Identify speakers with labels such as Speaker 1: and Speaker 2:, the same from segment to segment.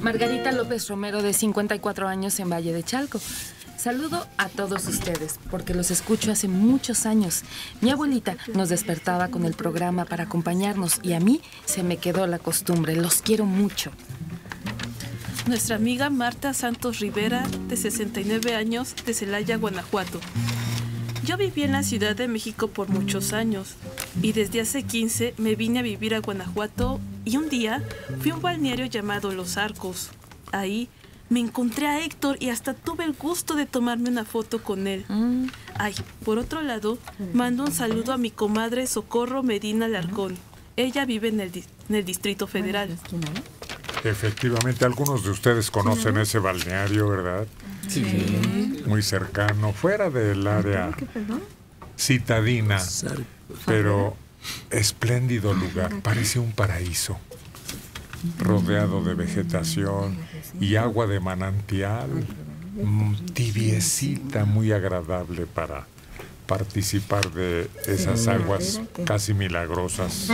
Speaker 1: Margarita López Romero, de 54 años, en Valle de Chalco. Saludo a todos ustedes, porque los escucho hace muchos años. Mi abuelita nos despertaba con el programa para acompañarnos y a mí se me quedó la costumbre. Los quiero mucho.
Speaker 2: Nuestra amiga Marta Santos Rivera, de 69 años, de Celaya, Guanajuato. Yo viví en la Ciudad de México por muchos años y desde hace 15 me vine a vivir a Guanajuato y un día fui a un balneario llamado Los Arcos. Ahí me encontré a Héctor y hasta tuve el gusto de tomarme una foto con él. Ay, por otro lado, mando un saludo a mi comadre Socorro Medina Larcón. Ella vive en el Distrito Federal.
Speaker 3: Efectivamente, algunos de ustedes conocen ese balneario, ¿verdad?
Speaker 4: Sí.
Speaker 3: Muy cercano, fuera del área citadina, pero espléndido lugar, parece un paraíso, rodeado de vegetación y agua de manantial, tibiecita, muy agradable para participar de esas aguas casi milagrosas.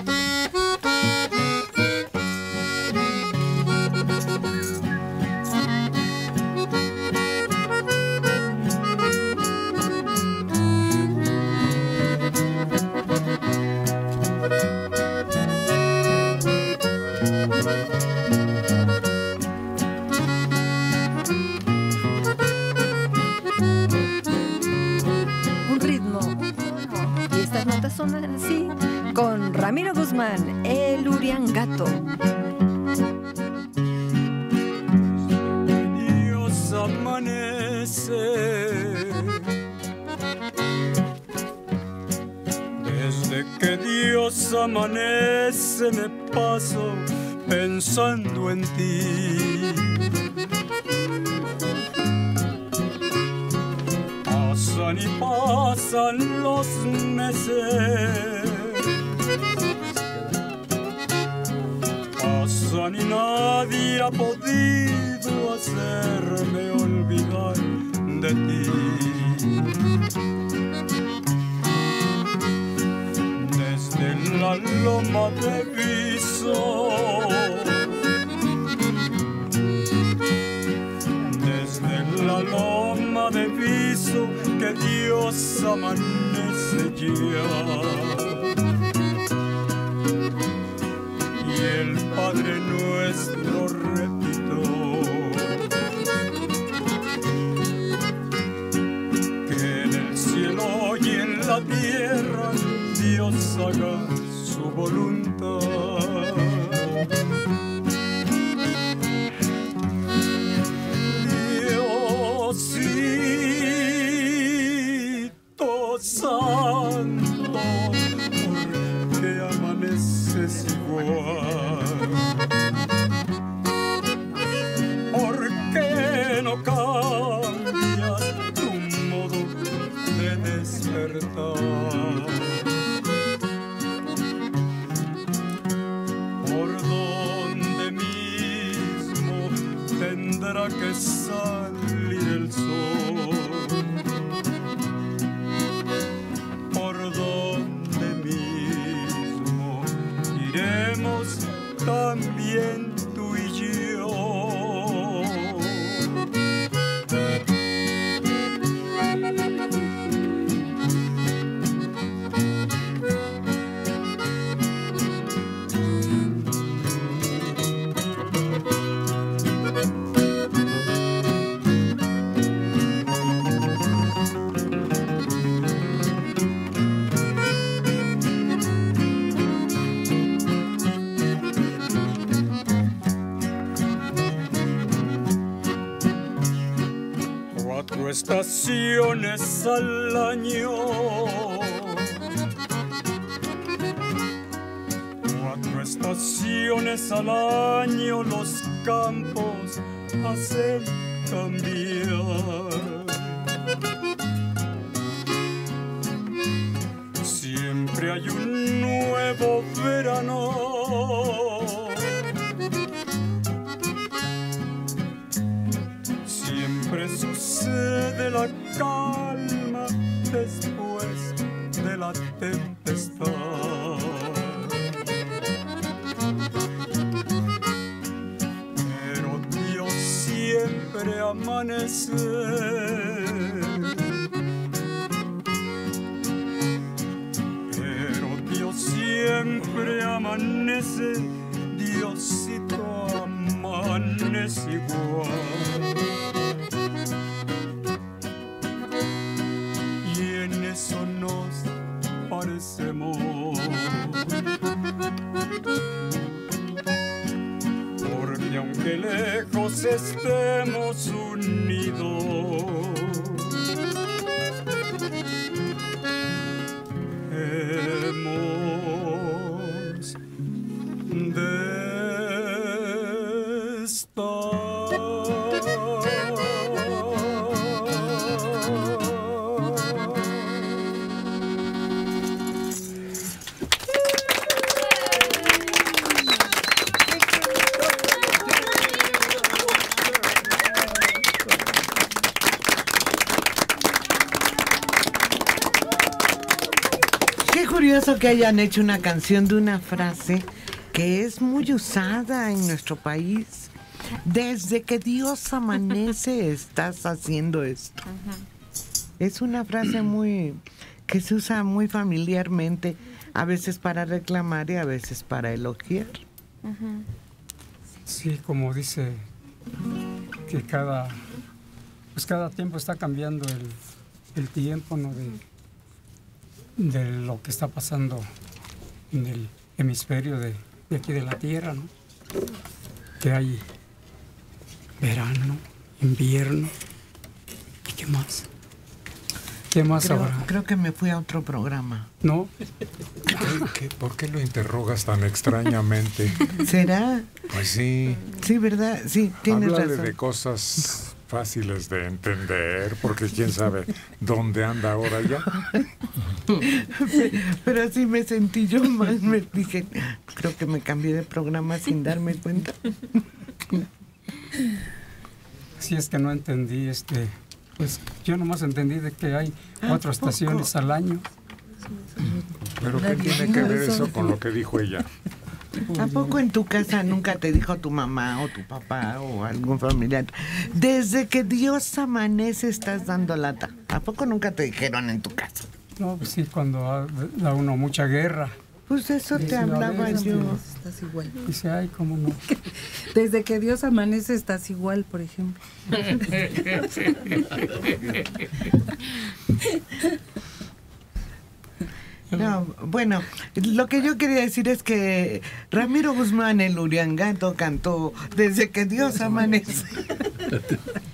Speaker 5: Así, con Ramiro Guzmán, el Uriangato.
Speaker 6: Dios amanece, desde que Dios amanece me paso pensando en ti. Pasan y pasan los meses, pasan y nadie ha podido hacerme olvidar de ti. Desde la loma de Viso, desde la loma de Viso, que Dios amanece ya. Y el Padre nuestro repito, que en el cielo y en la tierra Dios haga su voluntad. Santo, porque amaneces igual, porque no cambias tu modo de despertar. Por donde mismo tendrá que salir el sol. También tú y yo. Estaciones al año, 4 estaciones al año los campos hacen cambiar. Siempre hay un nuevo verano, siempre sucede la calma después de la tempestad. Pero siempre amanecer. Pero Dios siempre amanece, Diosito amanece igual. Y en eso nos parecemos, porque aunque lejos estemos unidos, hemos de
Speaker 4: Qué curioso que hayan hecho una canción de una frase que es muy usada en nuestro país. Desde que Dios amanece estás haciendo esto. Es una frase muy que se usa muy familiarmente, a veces para reclamar y a veces para elogiar.
Speaker 7: Sí, como dice que cada tiempo está cambiando el tiempo, ¿no? De lo que está pasando en el hemisferio de aquí de la Tierra, ¿no? Que hay verano, invierno, ¿y qué más? ¿Qué más ahora?
Speaker 4: Creo que me fui a otro programa.
Speaker 7: ¿No?
Speaker 3: ¿Por qué lo interrogas tan extrañamente?
Speaker 4: ¿Será?
Speaker 3: Pues sí.
Speaker 4: Sí, ¿verdad? Sí, tienes
Speaker 3: Háblale
Speaker 4: razón.
Speaker 3: de cosas fáciles de entender, porque quién sabe dónde anda ahora ya.
Speaker 4: Pero así me sentí yo mal, me dije, creo que me cambié de programa sin darme cuenta.
Speaker 7: Si es que no entendí, pues yo nomás entendí de que hay 4 estaciones al año.
Speaker 3: ¿Pero qué tiene que ver eso con lo que dijo ella?
Speaker 4: ¿A poco en tu casa nunca te dijo tu mamá o tu papá o algún familiar? Desde que Dios amanece estás dando lata. ¿A poco nunca te dijeron en tu casa?
Speaker 7: No, pues sí, cuando da uno mucha guerra.
Speaker 4: Pues eso te hablaba yo.
Speaker 8: Estás igual.
Speaker 7: Dice, ay, cómo no.
Speaker 8: Desde que Dios amanece estás igual, por ejemplo.
Speaker 4: No, bueno, lo que yo quería decir es que Ramiro Guzmán, el Uriangato, cantó Desde que Dios amanece.